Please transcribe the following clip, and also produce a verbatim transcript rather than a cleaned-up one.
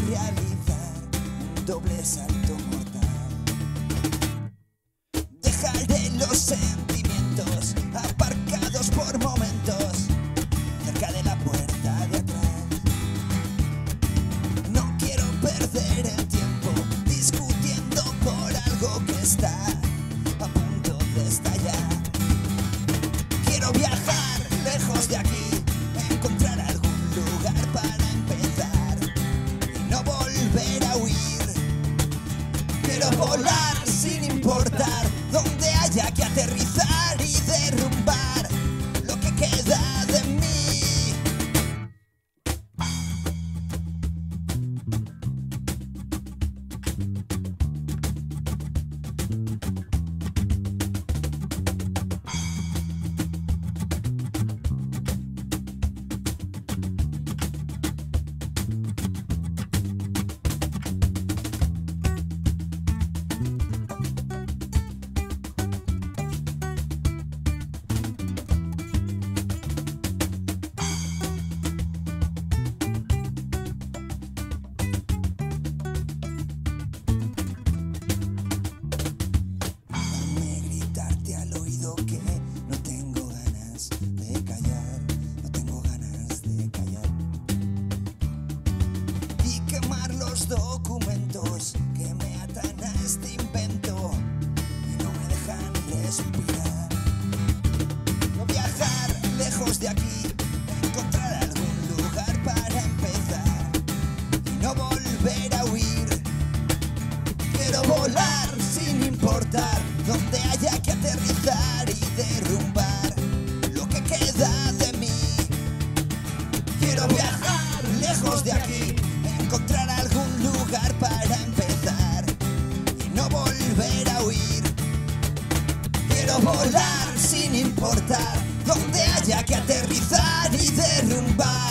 realizar un doble salto mortal. Dejaré los sentimientos aparcados por momentos cerca de la puerta de atrás. No quiero perder el tiempo discutiendo por algo que está a punto de estallar. Quiero viajar lejos de aquí, encontrar algún lugar para empezar y no volver a huir. Quiero volar sin importar dónde haya que aterrizar y derrumbar lo que queda de mí. Documentos que me atan a este invento y no me dejan respirar. No viajar lejos de aquí, encontrar algún lugar para empezar y no volver a huir. Quiero volar sin importar dónde haya que aterrizar y derrumbar lo que queda de mí. Quiero viajar lejos de aquí, encontrar algún lugar para empezar y no volver a huir. Quiero volar sin importar dónde haya que aterrizar y derrumbar